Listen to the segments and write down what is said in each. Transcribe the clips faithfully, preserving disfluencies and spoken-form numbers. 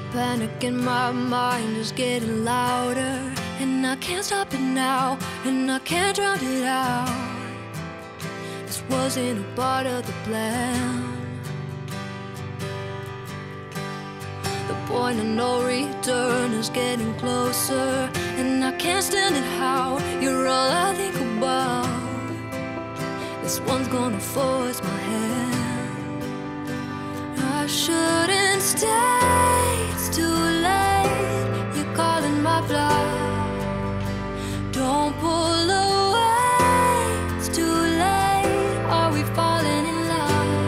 Panic in my mind is getting louder, and I can't stop it now, and I can't drown it out. This wasn't a part of the plan. The point of no return is getting closer, and I can't stand it how you're all I think about. This one's gonna force my hand. I shouldn't stay, it's too late. You're calling my bluff. Don't pull away, it's too late. Are we falling in love?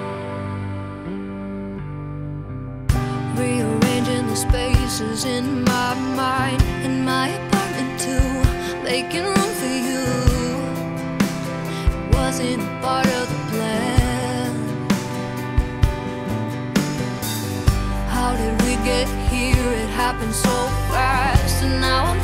Rearranging the spaces in my mind, in my apartment too, making room for you. It wasn't a part of the plan. How did we get here? It happened so fast, and now I'm